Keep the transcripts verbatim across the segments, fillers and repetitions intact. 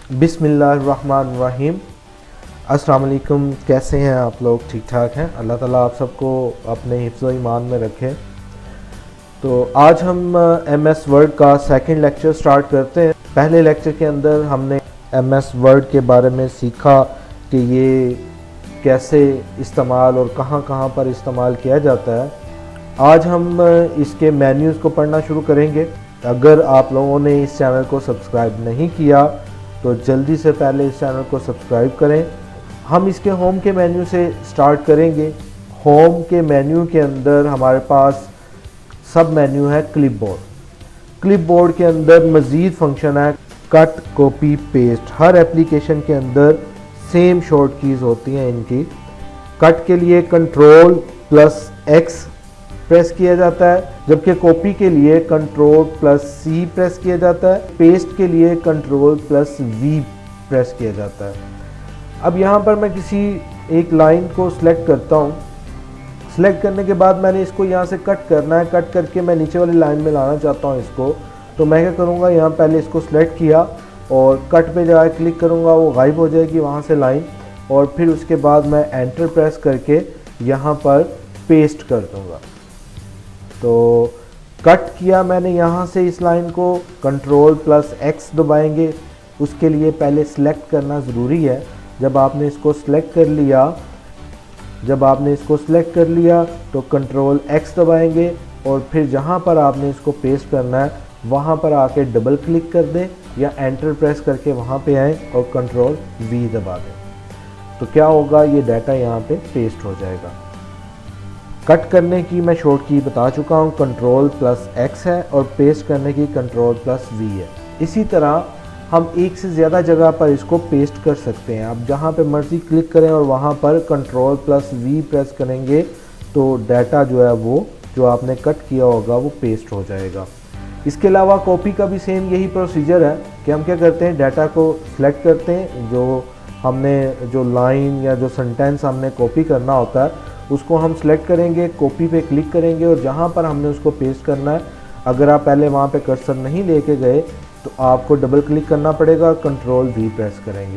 बिस्मिल्लाहिर्रहमानिर्रहीम। अस्सलाम वालेकुम। कैसे हैं आप लोग? ठीक ठाक हैं? अल्लाह ताला आप सबको अपने हिफ्ज़ ईमान में रखे। तो आज हम एम एस वर्ड का सेकंड लेक्चर स्टार्ट करते हैं। पहले लेक्चर के अंदर हमने एम एस वर्ड के बारे में सीखा कि ये कैसे इस्तेमाल और कहां कहां पर इस्तेमाल किया जाता है। आज हम इसके मेन्यूज़ को पढ़ना शुरू करेंगे। अगर आप लोगों ने इस चैनल को सब्सक्राइब नहीं किया तो जल्दी से पहले इस चैनल को सब्सक्राइब करें। हम इसके होम के मेन्यू से स्टार्ट करेंगे। होम के मेन्यू के अंदर हमारे पास सब मेन्यू है क्लिपबोर्ड। क्लिपबोर्ड के अंदर मज़ीद फंक्शन है कट, कॉपी, पेस्ट। हर एप्लीकेशन के अंदर सेम शॉर्ट कीज़ होती हैं इनकी। कट के लिए कंट्रोल प्लस एक्स प्रेस किया जाता है, जबकि कॉपी के लिए कंट्रोल प्लस सी प्रेस किया जाता है। पेस्ट के लिए कंट्रोल प्लस वी प्रेस किया जाता है। अब यहाँ पर मैं किसी एक लाइन को सिलेक्ट करता हूँ। सिलेक्ट करने के बाद मैंने इसको यहाँ से कट करना है। कट करके मैं नीचे वाली लाइन में लाना चाहता हूँ इसको, तो मैं क्या करूँगा, यहाँ पहले इसको सिलेक्ट किया और कट पे जाकर क्लिक करूँगा, वो गायब हो जाएगी वहाँ से लाइन। और फिर उसके बाद मैं एंटर प्रेस करके यहाँ पर पेस्ट कर दूँगा। तो कट किया मैंने यहाँ से इस लाइन को, कंट्रोल प्लस एक्स दबाएंगे। उसके लिए पहले सिलेक्ट करना ज़रूरी है। जब आपने इसको सिलेक्ट कर लिया जब आपने इसको सिलेक्ट कर लिया तो कंट्रोल एक्स दबाएंगे और फिर जहाँ पर आपने इसको पेस्ट करना है वहाँ पर आके डबल क्लिक कर दें या एंटर प्रेस करके वहाँ पे आएँ और कंट्रोल वी दबा दें। तो क्या होगा, ये डाटा यहाँ पे पेस्ट हो जाएगा। कट करने की मैं शॉर्ट की बता चुका हूँ, कंट्रोल प्लस एक्स है, और पेस्ट करने की कंट्रोल प्लस वी है। इसी तरह हम एक से ज़्यादा जगह पर इसको पेस्ट कर सकते हैं। आप जहाँ पे मर्ज़ी क्लिक करें और वहाँ पर कंट्रोल प्लस वी प्रेस करेंगे तो डाटा जो है वो जो आपने कट किया होगा वो पेस्ट हो जाएगा। इसके अलावा कॉपी का भी सेम यही प्रोसीजर है कि हम क्या करते हैं, डाटा को सिलेक्ट करते हैं। जो हमने जो लाइन या जो सेंटेंस हमने कॉपी करना होता है उसको हम सिलेक्ट करेंगे, कॉपी पे क्लिक करेंगे और जहाँ पर हमने उसको पेस्ट करना है, अगर आप पहले वहाँ पे कर्सर नहीं लेके गए तो आपको डबल क्लिक करना पड़ेगा और कंट्रोल वी प्रेस करेंगे।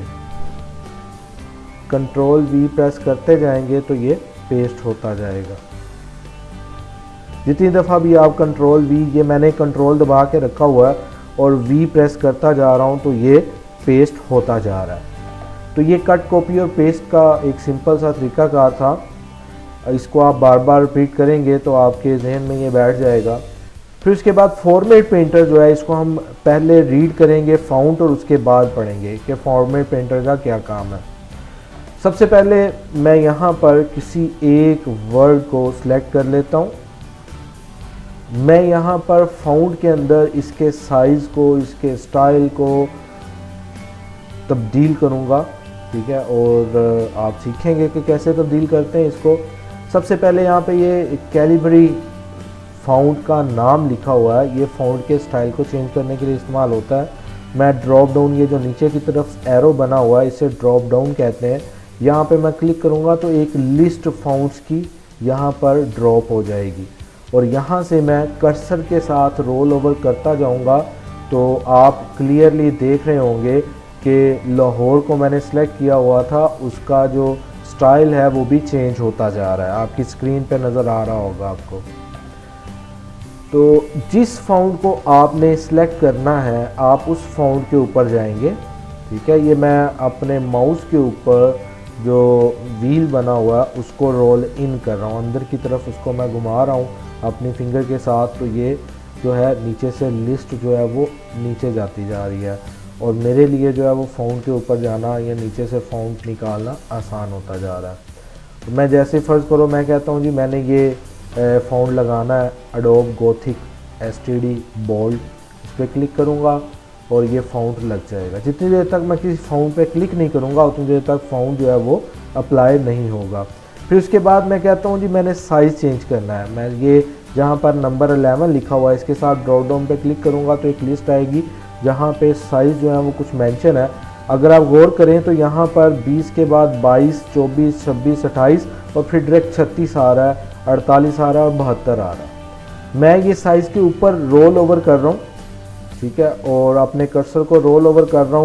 कंट्रोल वी प्रेस करते जाएंगे तो ये पेस्ट होता जाएगा। जितनी दफ़ा भी आप कंट्रोल वी, ये मैंने कंट्रोल दबा के रखा हुआ है और वी प्रेस करता जा रहा हूँ तो ये पेस्ट होता जा रहा है। तो ये कट, कॉपी और पेस्ट का एक सिंपल सा तरीकाकार था। इसको आप बार बार रिपीट करेंगे तो आपके जहन में ये बैठ जाएगा। फिर उसके बाद फॉर्मेट पेंटर जो है, इसको हम पहले रीड करेंगे फाउंट और उसके बाद पढ़ेंगे कि फॉर्मेट पेंटर का क्या काम है। सबसे पहले मैं यहाँ पर किसी एक वर्ड को सिलेक्ट कर लेता हूँ। मैं यहाँ पर फाउंट के अंदर इसके साइज़ को, इसके स्टाइल को तब्दील करूँगा, ठीक है। और आप सीखेंगे कि कैसे तब्दील करते हैं इसको। सबसे पहले यहाँ पे ये कैलिबरी फाउंट का नाम लिखा हुआ है, ये फाउंट के स्टाइल को चेंज करने के लिए इस्तेमाल होता है। मैं ड्रॉप डाउन, ये जो नीचे की तरफ एरो बना हुआ है इसे ड्रॉप डाउन कहते हैं। यहाँ पे मैं क्लिक करूँगा तो एक लिस्ट फाउंट्स की यहाँ पर ड्रॉप हो जाएगी और यहाँ से मैं कर्सर के साथ रोल ओवर करता जाऊँगा तो आप क्लियरली देख रहे होंगे कि लाहौर को मैंने सेलेक्ट किया हुआ था, उसका जो स्टाइल है वो भी चेंज होता जा रहा है। आपकी स्क्रीन पे नज़र आ रहा होगा आपको। तो जिस फाउंट को आपने सेलेक्ट करना है आप उस फाउंट के ऊपर जाएंगे, ठीक है। ये मैं अपने माउस के ऊपर जो व्हील बना हुआ है उसको रोल इन कर रहा हूँ, अंदर की तरफ उसको मैं घुमा रहा हूँ अपनी फिंगर के साथ। तो ये जो है नीचे से लिस्ट जो है वो नीचे जाती जा रही है और मेरे लिए जो है वो फाउंट के ऊपर जाना या नीचे से फाउंट निकालना आसान होता जा रहा है। तो मैं जैसे फ़र्ज़ करो मैं कहता हूँ जी मैंने ये फाउंट लगाना है, Adobe Gothic S T D bold, इस पर क्लिक करूँगा और ये फाउंट लग जाएगा। जितनी देर तक मैं किसी फाउंट पे क्लिक नहीं करूँगा उतनी देर तक फाउंट जो है वो अप्लाई नहीं होगा। फिर उसके बाद मैं कहता हूँ जी मैंने साइज़ चेंज करना है। मैं ये जहाँ पर नंबर अलेवन लिखा हुआ है इसके साथ ड्रॉप डाउन पे क्लिक करूँगा तो एक लिस्ट आएगी जहाँ पे साइज़ जो है वो कुछ मेंशन है। अगर आप गौर करें तो यहाँ पर बीस के बाद बाईस, चौबीस, छब्बीस, अट्ठाईस और फिर डायरेक्ट छत्तीस आ रहा है, अड़तालीस आ रहा है और बहत्तर आ रहा है। मैं ये साइज़ के ऊपर रोल ओवर कर रहा हूँ, ठीक है, और अपने कर्सर को रोल ओवर कर रहा हूँ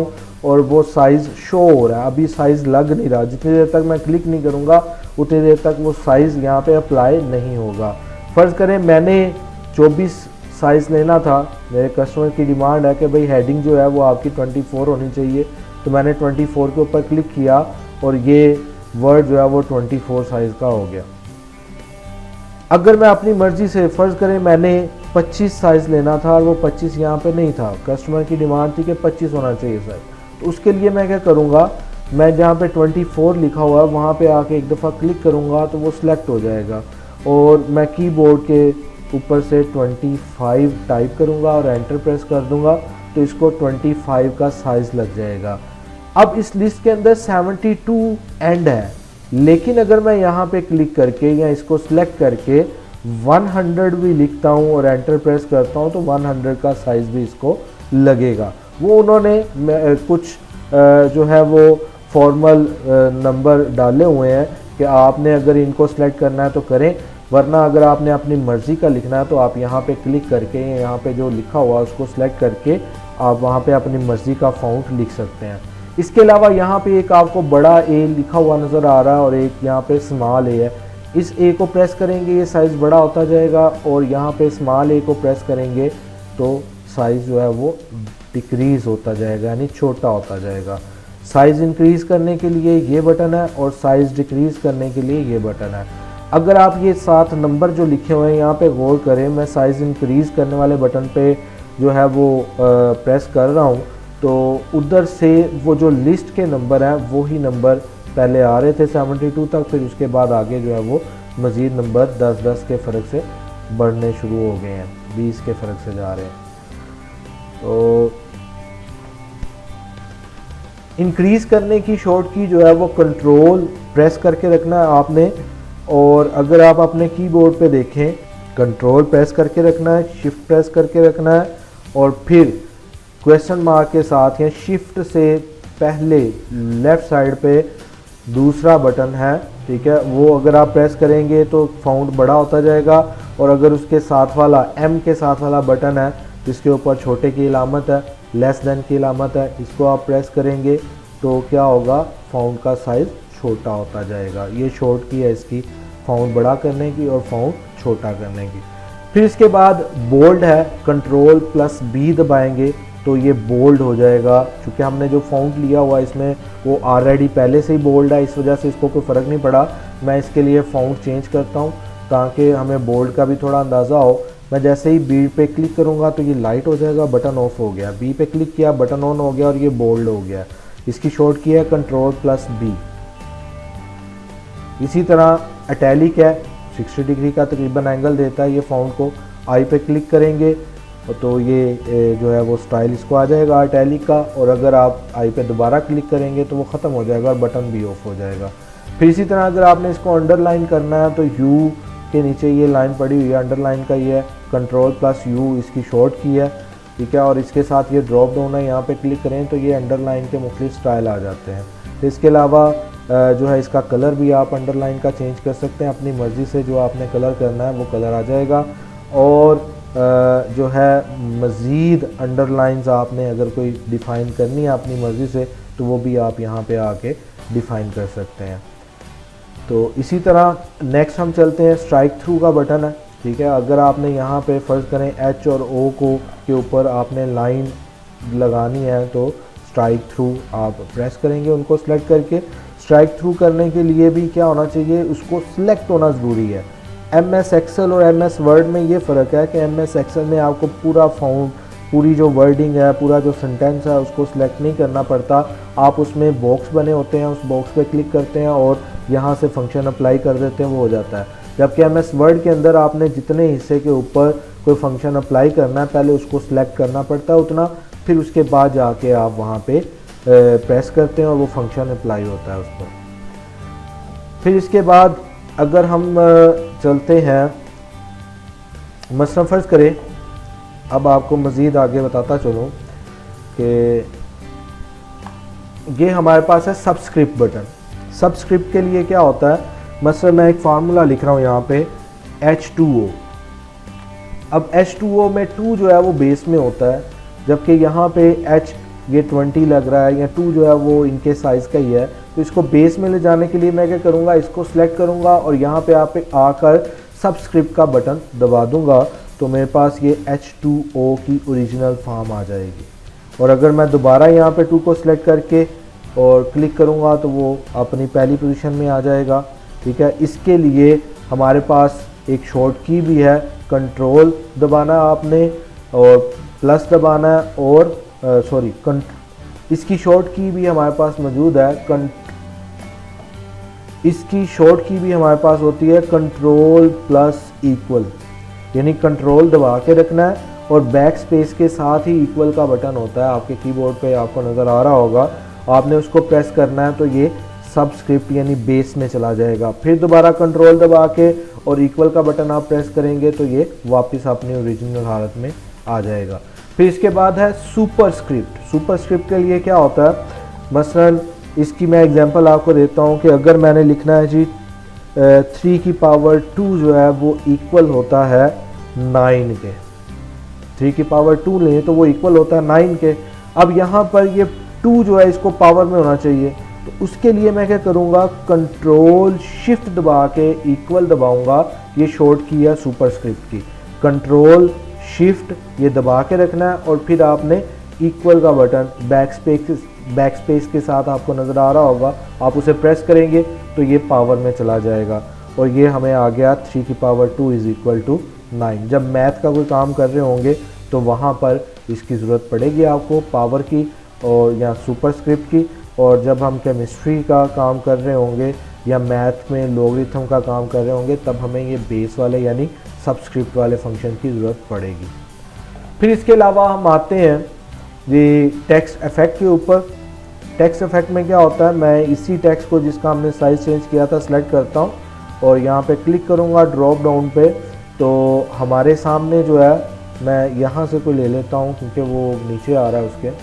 और वो साइज़ शो हो रहा है, अभी साइज़ लग नहीं रहा। जितनी देर तक मैं क्लिक नहीं करूँगा उतनी देर तक वो साइज़ यहाँ पे अप्लाई नहीं होगा। फ़र्ज़ करें मैंने चौबीस साइज़ लेना था, मेरे कस्टमर की डिमांड है कि भाई हेडिंग जो है वो आपकी चौबीस होनी चाहिए, तो मैंने चौबीस के ऊपर क्लिक किया और ये वर्ड जो है वो चौबीस साइज़ का हो गया। अगर मैं अपनी मर्ज़ी से, फ़र्ज़ करें मैंने पच्चीस साइज़ लेना था और वो पच्चीस यहाँ पे नहीं था, कस्टमर की डिमांड थी कि पच्चीस होना चाहिए साइज़, तो उसके लिए मैं क्या करूँगा, मैं जहाँ पे चौबीस लिखा हुआ है वहाँ पे आके एक दफ़ा क्लिक करूँगा तो वो सिलेक्ट हो जाएगा और मैं कीबोर्ड के ऊपर से पच्चीस टाइप करूँगा और एंटर प्रेस कर दूँगा तो इसको पच्चीस का साइज़ लग जाएगा। अब इस लिस्ट के अंदर बहत्तर एंड है, लेकिन अगर मैं यहाँ पे क्लिक करके या इसको सिलेक्ट करके सौ भी लिखता हूँ और एंटर प्रेस करता हूँ तो सौ का साइज़ भी इसको लगेगा। वो उन्होंने कुछ जो है वो फॉर्मल नंबर डाले हुए हैं कि आपने अगर इनको सेलेक्ट करना है तो करें, वरना अगर आपने अपनी मर्ज़ी का लिखना है तो आप यहाँ पे क्लिक करके यहाँ पे जो लिखा हुआ है उसको सेलेक्ट करके आप वहाँ पे अपनी मर्ज़ी का फ़ॉन्ट लिख सकते हैं। इसके अलावा यहाँ पे एक आपको बड़ा ए लिखा हुआ नज़र आ रहा है और एक यहाँ पे स्मॉल ए है। इस ए को प्रेस करेंगे ये साइज़ बड़ा होता जाएगा और यहाँ पे स्मॉल ए को प्रेस करेंगे तो साइज़ जो है वो डिक्रीज़ होता जाएगा, यानी छोटा होता जाएगा। साइज़ इंक्रीज़ करने के लिए ये बटन है और साइज़ डिक्रीज़ करने के लिए ये बटन है। अगर आप ये सात नंबर जो लिखे हुए हैं यहाँ पे गौर करें, मैं साइज़ इंक्रीज़ करने वाले बटन पे जो है वो आ, प्रेस कर रहा हूँ तो उधर से वो जो लिस्ट के नंबर हैं वही नंबर पहले आ रहे थे बहत्तर तक, फिर उसके बाद आगे जो है वो मज़ीद नंबर दस दस के फ़र्क से बढ़ने शुरू हो गए हैं, बीस के फ़र्क से जा रहे हैं। तो इंक्रीज़ करने की शॉर्ट की जो है वो कंट्रोल प्रेस करके रखना है आपने, और अगर आप अपने कीबोर्ड पे देखें कंट्रोल प्रेस करके रखना है, शिफ्ट प्रेस करके रखना है और फिर क्वेश्चन मार्क के साथ या शिफ्ट से पहले लेफ़्ट साइड पे दूसरा बटन है, ठीक है, वो अगर आप प्रेस करेंगे तो फ़ॉन्ट बड़ा होता जाएगा, और अगर उसके साथ वाला एम के साथ वाला बटन है जिसके ऊपर छोटे की इलामत है, लेस देन की इलामत है, इसको आप प्रेस करेंगे तो क्या होगा, फ़ॉन्ट का साइज़ छोटा होता जाएगा। ये शॉर्ट की है इसकी, फ़ॉन्ट बड़ा करने की और फ़ॉन्ट छोटा करने की। फिर इसके बाद बोल्ड है, कंट्रोल प्लस बी दबाएंगे तो ये बोल्ड हो जाएगा। क्योंकि हमने जो फ़ॉन्ट लिया हुआ है इसमें वो ऑलरेडी पहले से ही बोल्ड है, इस वजह से इसको कोई फ़र्क नहीं पड़ा। मैं इसके लिए फ़ॉन्ट चेंज करता हूँ ताकि हमें बोल्ड का भी थोड़ा अंदाज़ा हो। मैं जैसे ही बी पे क्लिक करूँगा तो ये लाइट हो जाएगा, बटन ऑफ हो गया, बी पे क्लिक किया बटन ऑन हो गया और ये बोल्ड हो गया। इसकी शॉर्ट की है कंट्रोल प्लस बी। इसी तरह इटैलिक है, साठ डिग्री का तकरीबन एंगल देता है ये फ़ॉन्ट को। आई पे क्लिक करेंगे तो ये जो है वो स्टाइल इसको आ जाएगा इटैलिक का, और अगर आप आई पे दोबारा क्लिक करेंगे तो वो ख़त्म हो जाएगा और बटन भी ऑफ हो जाएगा। फिर इसी तरह अगर आपने इसको अंडरलाइन करना है तो यू के नीचे ये लाइन पड़ी हुई है अंडरलाइन का, ये है कंट्रोल प्लस यू इसकी शॉर्ट की है, ठीक है, और इसके साथ ये ड्रॉप डाउन है, यहाँ पे क्लिक करें तो ये अंडरलाइन के मुख्तलिफ स्टाइल आ जाते हैं। तो इसके अलावा जो है इसका कलर भी आप अंडरलाइन का चेंज कर सकते हैं अपनी मर्ज़ी से, जो आपने कलर करना है वो कलर आ जाएगा। और जो है मज़ीद अंडरलाइंस आपने अगर कोई डिफ़ाइन करनी है अपनी मर्ज़ी से तो वो भी आप यहाँ पे आके डिफ़ाइन कर सकते हैं। तो इसी तरह नेक्स्ट हम चलते हैं, स्ट्राइक थ्रू का बटन है, ठीक है। अगर आपने यहाँ पे फ़र्ज़ करें एच और ओ को के ऊपर आपने लाइन लगानी है तो स्ट्राइक थ्रू आप प्रेस करेंगे उनको सेलेक्ट करके। स्ट्राइक थ्रू करने के लिए भी क्या होना चाहिए, उसको सिलेक्ट होना ज़रूरी है। एम एस एक्सेल और एम एस वर्ड में ये फ़र्क है कि एम एस एक्सेल में आपको पूरा फ़ॉन्ट, पूरी जो वर्डिंग है, पूरा जो सेंटेंस है उसको सिलेक्ट नहीं करना पड़ता। आप उसमें बॉक्स बने होते हैं, उस बॉक्स पे क्लिक करते हैं और यहाँ से फंक्शन अप्लाई कर देते हैं, वो हो जाता है। जबकि एम एस वर्ड के अंदर आपने जितने हिस्से के ऊपर कोई फंक्शन अप्लाई करना है पहले उसको सिलेक्ट करना पड़ता है उतना, फिर उसके बाद जाके आप वहाँ पे प्रेस करते हैं और वो फंक्शन अप्लाई होता है उस पर। फिर इसके बाद अगर हम चलते हैं, मसलन फ़र्ज़ करें, अब आपको मज़ीद आगे बताता चलूँ कि ये हमारे पास है सबस्क्रिप्ट बटन। सबस्क्रिप्ट के लिए क्या होता है, मसलन मैं एक फार्मूला लिख रहा हूँ यहाँ पे एच टू ओ। अब एच टू ओ में टू जो है वो बेस में होता है, जबकि यहाँ पे H ये ट्वेंटी लग रहा है या टू जो है वो इनके साइज़ का ही है। तो इसको बेस में ले जाने के लिए मैं क्या करूँगा, इसको सिलेक्ट करूँगा और यहाँ पे आप पे आकर सबस्क्रिप्ट का बटन दबा दूँगा तो मेरे पास ये एच टू ओ की ओरिजिनल फॉर्म आ जाएगी। और अगर मैं दोबारा यहाँ पे टू को सिलेक्ट करके और क्लिक करूँगा तो वो अपनी पहली पोजीशन में आ जाएगा। ठीक है, इसके लिए हमारे पास एक शॉर्ट की भी है, कंट्रोल दबाना आपने और प्लस दबाना है और सॉरी इसकी शॉर्ट की भी हमारे पास मौजूद है। कं, इसकी शॉर्ट की भी हमारे पास होती है कंट्रोल प्लस इक्वल, यानी कंट्रोल दबा के रखना है और बैक स्पेस के साथ ही इक्वल का बटन होता है आपके कीबोर्ड पे, आपको नज़र आ रहा होगा। आपने उसको प्रेस करना है तो ये सबस्क्रिप्ट यानी बेस में चला जाएगा। फिर दोबारा कंट्रोल दबा के और इक्वल का बटन आप प्रेस करेंगे तो ये वापस अपनी ओरिजिनल हालत में आ जाएगा। फिर इसके बाद है सुपरस्क्रिप्ट। सुपरस्क्रिप्ट के लिए क्या होता है, मसलन इसकी मैं एग्जांपल आपको देता हूँ कि अगर मैंने लिखना है जी थ्री की पावर टू जो है वो इक्वल होता है नाइन के, थ्री की पावर टू लें तो वो इक्वल होता है नाइन के। अब यहाँ पर ये टू जो है इसको पावर में होना चाहिए, तो उसके लिए मैं क्या करूँगा, कंट्रोल शिफ्ट दबा के इक्वल दबाऊँगा। ये शॉर्ट की है सुपरस्क्रिप्ट की, कंट्रोल शिफ्ट ये दबा के रखना है और फिर आपने इक्वल का button back space back space के साथ आपको नज़र आ रहा होगा, आप उसे प्रेस करेंगे तो ये पावर में चला जाएगा और ये हमें आ गया थ्री की power two is equal to nine. जब मैथ का कोई काम कर रहे होंगे तो वहाँ पर इसकी ज़रूरत पड़ेगी आपको पावर की और या सुपरस्क्रिप्ट की, और जब हम केमिस्ट्री का काम कर रहे होंगे या मैथ में लॉगरिथम का काम कर रहे होंगे तब हमें ये बेस वाले यानी सबस्क्रिप्ट वाले फंक्शन की ज़रूरत पड़ेगी। फिर इसके अलावा हम आते हैं ये टेक्स्ट इफेक्ट के ऊपर। टेक्स्ट इफेक्ट में क्या होता है, मैं इसी टेक्स्ट को जिसका हमने साइज़ चेंज किया था सेलेक्ट करता हूँ और यहाँ पे क्लिक करूँगा ड्रॉप डाउन पे, तो हमारे सामने जो है मैं यहाँ से कोई ले लेता हूँ क्योंकि वो नीचे आ रहा है, उसके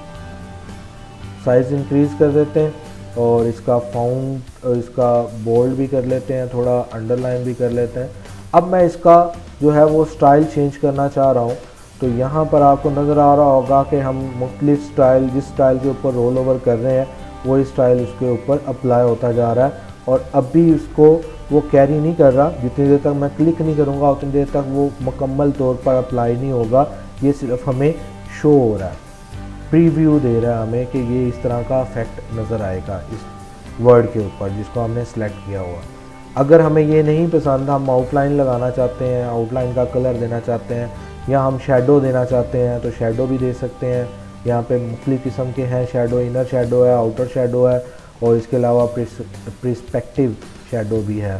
साइज़ इंक्रीज़ कर देते हैं और इसका फाउंट और इसका बोल्ड भी कर लेते हैं, थोड़ा अंडरलाइन भी कर लेते हैं। अब मैं इसका जो है वो स्टाइल चेंज करना चाह रहा हूँ, तो यहाँ पर आपको नज़र आ रहा होगा कि हम मुख्तलिफ स्टाइल जिस स्टाइल के ऊपर रोल ओवर कर रहे हैं वही स्टाइल उसके ऊपर अप्लाई होता जा रहा है और अभी उसको वो कैरी नहीं कर रहा। जितनी देर तक मैं क्लिक नहीं करूँगा उतनी देर तक वो मुकम्मल तौर पर अप्लाई नहीं होगा, ये सिर्फ हमें शो हो रहा है, प्रीव्यू दे रहा है हमें कि ये इस तरह का इफेक्ट नज़र आएगा इस वर्ड के ऊपर जिसको हमने सेलेक्ट किया हुआ। अगर हमें ये नहीं पसंद, हम आउटलाइन लगाना चाहते हैं, आउटलाइन का कलर देना चाहते हैं या हम शेडो देना चाहते हैं तो शेडो भी दे सकते हैं। यहाँ पे मुख्तलिफ़ किस्म के हैं शेडो, इनर शेडो है, आउटर शेडो है और इसके अलावा प्रिस्पेक्टिव शेडो भी है।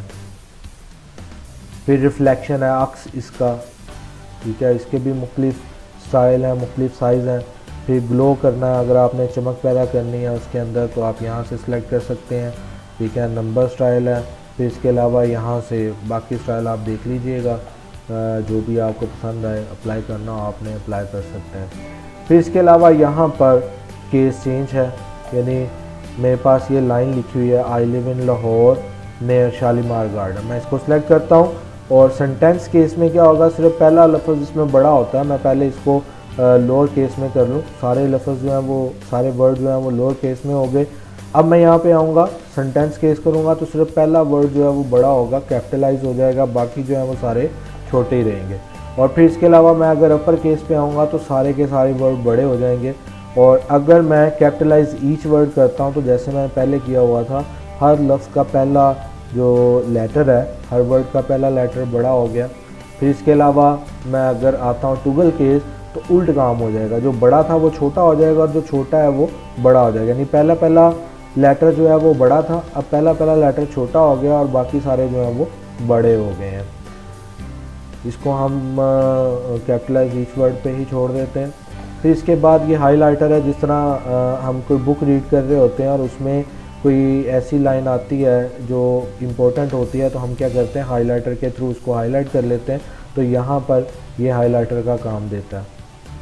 फिर रिफ्लेक्शन है, अक्स इसका, ठीक है, इसके भी मुख्तलिफ स्टाइल हैं, मुख्तलिफ साइज़ हैं। फिर ग्लो करना है, अगर आपने चमक पैदा करनी है उसके अंदर तो आप यहाँ से सिलेक्ट कर सकते हैं, ठीक है, नंबर स्टाइल है। फिर इसके अलावा यहाँ से बाकी स्टाइल आप देख लीजिएगा, जो भी आपको पसंद आए अप्लाई करना हो आपने अप्लाई कर सकते हैं। फिर इसके अलावा यहाँ पर केस चेंज है, यानी मेरे पास ये लाइन लिखी हुई है I live in Lahore near Shalimar garden, मैं इसको सिलेक्ट करता हूँ और सेंटेंस केस में क्या होगा, सिर्फ पहला लफ्ज़ इसमें बड़ा होता है, मैं पहले इसको लोअर केस में कर लूँ, सारे लफ्ज़ जो हैं वो सारे वर्ड जो हैं वो लोअर केस में हो गए। अब मैं यहाँ पे आऊँगा सेंटेंस केस करूँगा तो सिर्फ पहला वर्ड जो है वो बड़ा होगा, कैपिटलाइज हो जाएगा, बाकी जो है वो सारे छोटे ही रहेंगे। और फिर इसके अलावा मैं अगर अपर केस पे आऊँगा तो सारे के सारे वर्ड बड़े हो जाएंगे। और अगर मैं कैपिटलाइज ईच वर्ड करता हूँ तो जैसे मैंने पहले किया हुआ था, हर लफ्ज़ का पहला जो लेटर है, हर वर्ड का पहला लेटर बड़ा हो गया। फिर इसके अलावा मैं अगर आता हूँ टुगल केस तो उल्ट काम हो जाएगा, जो बड़ा था वो छोटा हो जाएगा और जो छोटा है वो बड़ा हो जाएगा, यानी पहला पहला लेटर जो है वो बड़ा था, अब पहला पहला लेटर छोटा हो गया और बाकी सारे जो हैं वो बड़े हो गए हैं। इसको हम कैपिटलाइज ईच वर्ड पे ही छोड़ देते हैं। फिर इसके बाद ये हाईलाइटर है, जिस तरह आ, हम कोई बुक रीड कर रहे होते हैं और उसमें कोई ऐसी लाइन आती है जो इम्पोर्टेंट होती है तो हम क्या करते हैं, हाईलाइटर के थ्रू उसको हाईलाइट कर लेते हैं, तो यहाँ पर ये हाईलाइटर का काम देता है।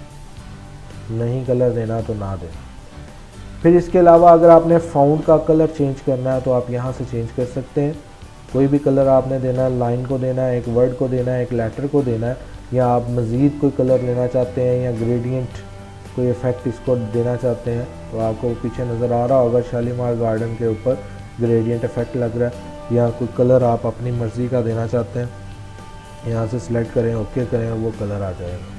नहीं कलर देना तो ना दें। फिर इसके अलावा अगर आपने फाउंट का कलर चेंज करना है तो आप यहाँ से चेंज कर सकते हैं, कोई भी कलर आपने देना है, लाइन को देना है, एक वर्ड को देना है, एक लेटर को देना है, या आप मज़ीद कोई कलर लेना चाहते हैं या ग्रेडियंट कोई इफ़ेक्ट इसको देना चाहते हैं तो आपको पीछे नज़र आ रहा होगा शालीमार गार्डन के ऊपर ग्रेडियंट इफ़ेक्ट लग रहा है, या कोई कलर आप अपनी मर्ज़ी का देना चाहते हैं, यहाँ से सिलेक्ट करें, ओके करें, वो कलर आ जाएगा।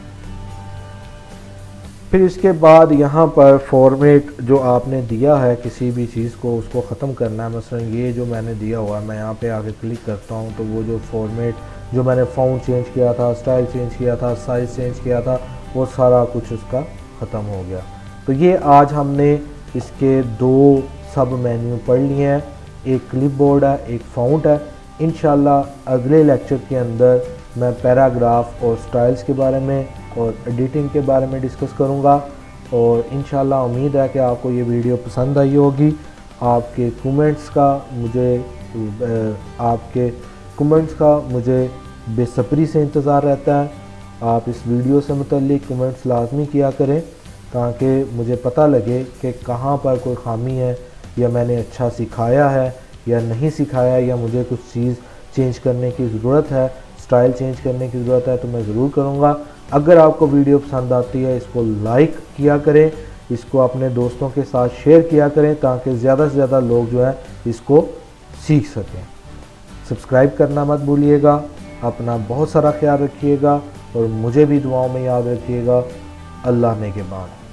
फिर इसके बाद यहाँ पर फॉर्मेट जो आपने दिया है किसी भी चीज़ को उसको ख़त्म करना है। मसलन ये जो मैंने दिया हुआ है, मैं यहाँ पे आके क्लिक करता हूँ तो वो जो फॉर्मेट जो मैंने फ़ॉन्ट चेंज किया था, स्टाइल चेंज किया था, साइज़ चेंज किया था, वो सारा कुछ उसका ख़त्म हो गया। तो ये आज हमने इसके दो सब मेन्यू पढ़ लिए हैं, एक क्लिपबोर्ड है, एक फ़ॉन्ट है। इंशाल्लाह अगले लेक्चर के अंदर मैं पैराग्राफ और स्टाइल्स के बारे में और एडिटिंग के बारे में डिस्कस करूंगा। और इंशाल्लाह उम्मीद है कि आपको ये वीडियो पसंद आई होगी। आपके कमेंट्स का मुझे आपके कमेंट्स का मुझे बेसब्री से इंतज़ार रहता है। आप इस वीडियो से मुतल्लिक कमेंट्स लाजमी किया करें ताकि मुझे पता लगे कि कहाँ पर कोई ख़ामी है, या मैंने अच्छा सिखाया है या नहीं सिखाया, या मुझे कुछ चीज़ चेंज करने की ज़रूरत है, स्टाइल चेंज करने की ज़रूरत है, तो मैं ज़रूर करूँगा। अगर आपको वीडियो पसंद आती है इसको लाइक किया करें, इसको अपने दोस्तों के साथ शेयर किया करें ताकि ज़्यादा से ज़्यादा लोग जो है इसको सीख सकें। सब्सक्राइब करना मत भूलिएगा। अपना बहुत सारा ख्याल रखिएगा और मुझे भी दुआओं में याद रखिएगा। अल्लाह ने के बाद।